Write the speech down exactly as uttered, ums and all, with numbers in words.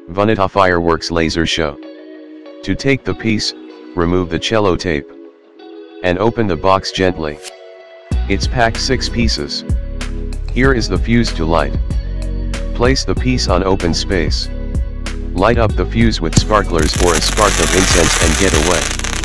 Vanitha'S Fireworks Laser Show. To take the piece, remove the cello tape. And open the box gently. It's packed six pieces. Here is the fuse to light. Place the piece on open space. Light up the fuse with sparklers for a spark of incense and get away.